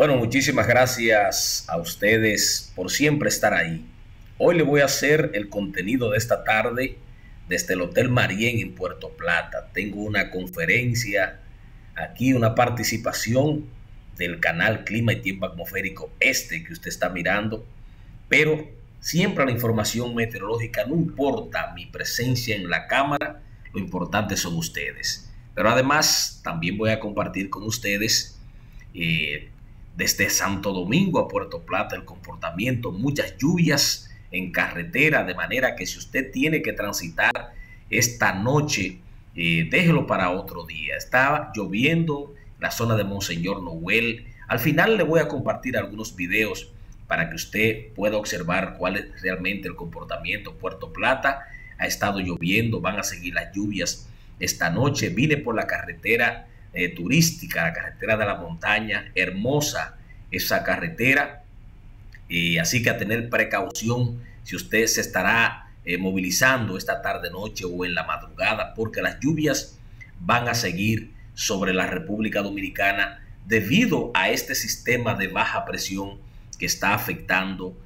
Bueno, muchísimas gracias a ustedes por siempre estar ahí. Hoy le voy a hacer el contenido de esta tarde desde el Hotel Marién en Puerto Plata. Tengo una conferencia aquí, una participación del canal Clima y Tiempo Atmosférico que usted está mirando, pero siempre la información meteorológica, no importa mi presencia en la cámara, lo importante son ustedes. Pero además también voy a compartir con ustedes desde Santo Domingo a Puerto Plata el comportamiento, muchas lluvias en carretera, de manera que si usted tiene que transitar esta noche, déjelo para otro día. Está lloviendo en la zona de Monseñor Noel. Al final le voy a compartir algunos videos para que usted pueda observar cuál es realmente el comportamiento. Puerto Plata ha estado lloviendo, van a seguir las lluvias esta noche. Vine por la carretera turística, la carretera de la montaña, hermosa esa carretera, así que a tener precaución si usted se estará movilizando esta tarde, noche o en la madrugada, porque las lluvias van a seguir sobre la República Dominicana debido a este sistema de baja presión que está afectando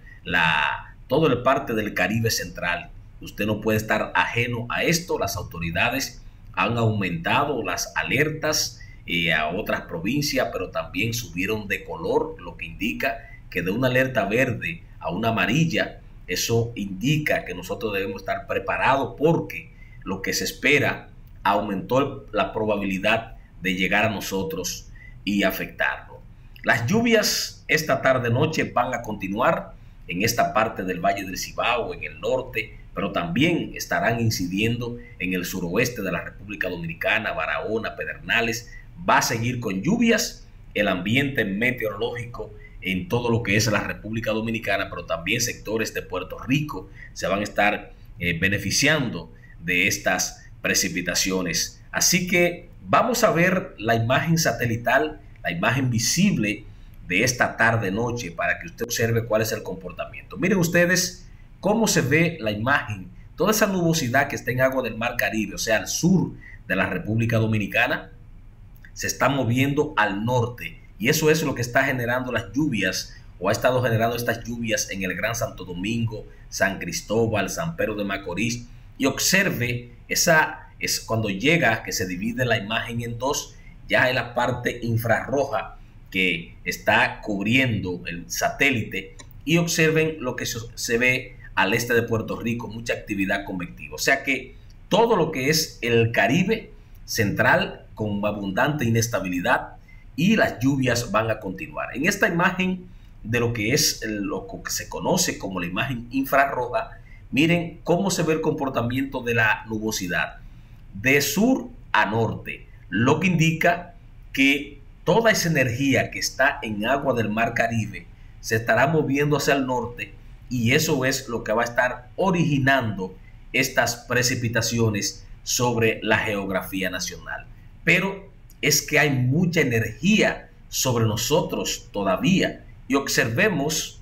toda la parte del Caribe central. Usted no puede estar ajeno a esto. Las autoridades han aumentado las alertas a otras provincias, pero también subieron de color, lo que indica que de una alerta verde a una amarilla, eso indica que nosotros debemos estar preparados porque lo que se espera aumentó la probabilidad de llegar a nosotros y afectarnos. Las lluvias esta tarde noche van a continuar en esta parte del Valle del Cibao, en el norte, pero también estarán incidiendo en el suroeste de la República Dominicana, Barahona, Pedernales. Va a seguir con lluvias el ambiente meteorológico en todo lo que es la República Dominicana, pero también sectores de Puerto Rico se van a estar beneficiando de estas precipitaciones. Así que vamos a ver la imagen satelital, la imagen visible de esta tarde-noche para que usted observe cuál es el comportamiento. Miren ustedes cómo se ve la imagen, toda esa nubosidad que está en agua del Mar Caribe, o sea, al sur de la República Dominicana, se está moviendo al norte y eso es lo que está generando las lluvias o ha estado generando estas lluvias en el Gran Santo Domingo, San Cristóbal, San Pedro de Macorís. Y observe, esa es cuando llega, que se divide la imagen en dos, ya en la parte infrarroja que está cubriendo el satélite, y observen lo que se ve al este de Puerto Rico, mucha actividad convectiva. O sea que todo lo que es el Caribe central con abundante inestabilidad y las lluvias van a continuar. En esta imagen de lo que es lo que se conoce como la imagen infrarroja, miren cómo se ve el comportamiento de la nubosidad de sur a norte, lo que indica que toda esa energía que está en agua del Mar Caribe se estará moviendo hacia el norte y eso es lo que va a estar originando estas precipitaciones sobre la geografía nacional. Pero es que hay mucha energía sobre nosotros todavía y observemos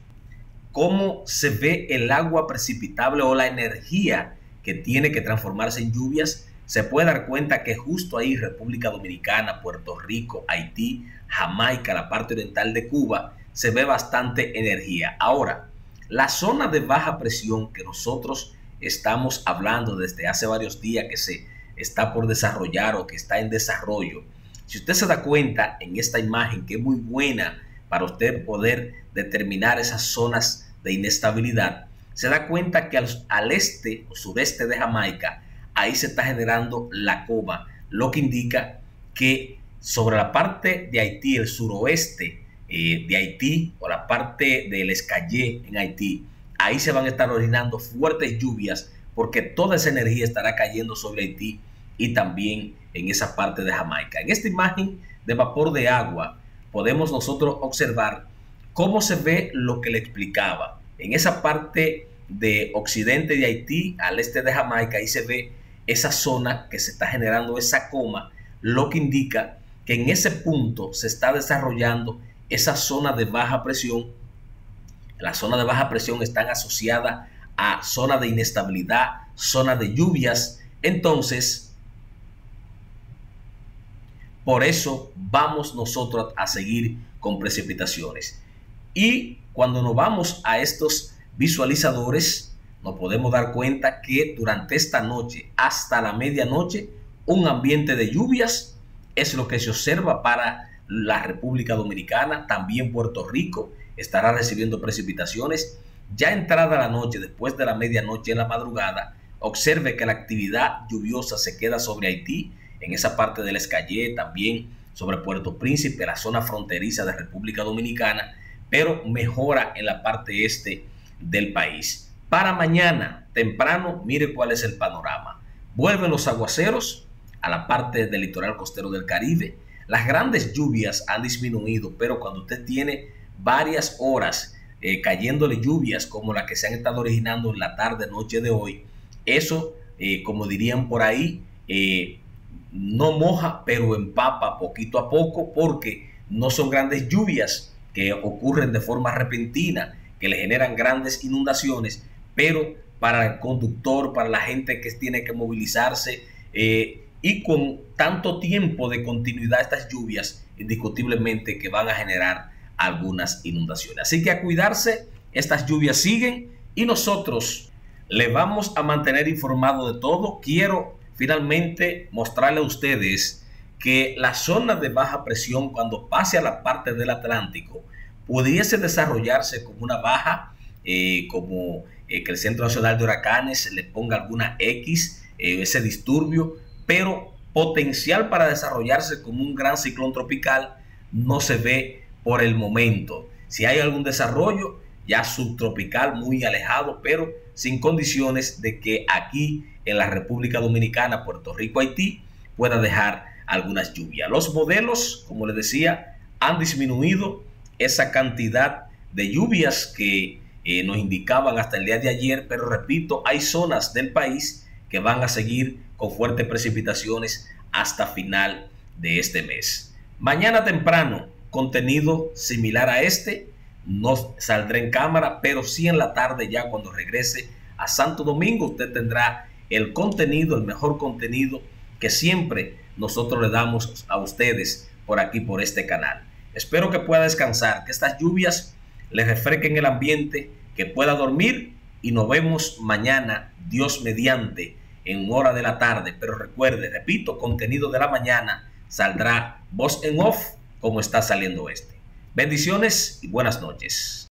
cómo se ve el agua precipitable o la energía que tiene que transformarse en lluvias. Se puede dar cuenta que justo ahí República Dominicana, Puerto Rico, Haití, Jamaica, la parte oriental de Cuba, se ve bastante energía. Ahora, la zona de baja presión que nosotros estamos hablando desde hace varios días que se está por desarrollar o que está en desarrollo, si usted se da cuenta en esta imagen, que es muy buena para usted poder determinar esas zonas de inestabilidad, se da cuenta que al este o sureste de Jamaica, ahí se está generando la coma, lo que indica que sobre la parte de Haití, el suroeste de Haití o la parte del Escayé en Haití, ahí se van a estar originando fuertes lluvias porque toda esa energía estará cayendo sobre Haití y también en esa parte de Jamaica. En esta imagen de vapor de agua podemos nosotros observar cómo se ve lo que le explicaba. En esa parte de occidente de Haití, al este de Jamaica, ahí se ve esa zona que se está generando esa coma, lo que indica que en ese punto se está desarrollando esa zona de baja presión. La zona de baja presión están asociada a zona de inestabilidad, zona de lluvias. Entonces, Por eso vamos nosotros a seguir con precipitaciones. Y cuando nos vamos a estos visualizadores, nos podemos dar cuenta que durante esta noche hasta la medianoche, un ambiente de lluvias es lo que se observa para la República Dominicana. También Puerto Rico estará recibiendo precipitaciones. Ya entrada la noche, después de la medianoche en la madrugada, observe que la actividad lluviosa se queda sobre Haití, en esa parte del Escayé, también sobre Puerto Príncipe, la zona fronteriza de República Dominicana, pero mejora en la parte este del país. Para mañana temprano, mire cuál es el panorama. Vuelven los aguaceros a la parte del litoral costero del Caribe. Las grandes lluvias han disminuido, pero cuando usted tiene varias horas cayéndole lluvias como las que se han estado originando en la tarde, noche de hoy, eso, como dirían por ahí, no moja, pero empapa poquito a poco, porque no son grandes lluvias que ocurren de forma repentina, que le generan grandes inundaciones, pero para el conductor, para la gente que tiene que movilizarse, y con tanto tiempo de continuidad estas lluvias, indiscutiblemente que van a generar algunas inundaciones. Así que a cuidarse, estas lluvias siguen y nosotros le vamos a mantener informado de todo. Quiero finalmente mostrarle a ustedes que la zona de baja presión, cuando pase a la parte del Atlántico, pudiese desarrollarse como una baja, como que el Centro Nacional de Huracanes le ponga alguna X, ese disturbio, pero potencial para desarrollarse como un gran ciclón tropical no se ve por el momento. Si hay algún desarrollo ya subtropical muy alejado, pero sin condiciones de que aquí en la República Dominicana, Puerto Rico, Haití, pueda dejar algunas lluvias. Los modelos, como les decía, han disminuido esa cantidad de lluvias que nos indicaban hasta el día de ayer, pero repito, hay zonas del país que van a seguir con fuertes precipitaciones hasta final de este mes. Mañana temprano, contenido similar a este, no saldrá en cámara, pero sí en la tarde, ya cuando regrese a Santo Domingo, usted tendrá el contenido, el mejor contenido que siempre nosotros le damos a ustedes por aquí, por este canal. Espero que pueda descansar, que estas lluvias le refresquen el ambiente, que pueda dormir, y nos vemos mañana, Dios mediante, en hora de la tarde. Pero recuerde, repito, contenido de la mañana saldrá voz en off como está saliendo este. Bendiciones y buenas noches.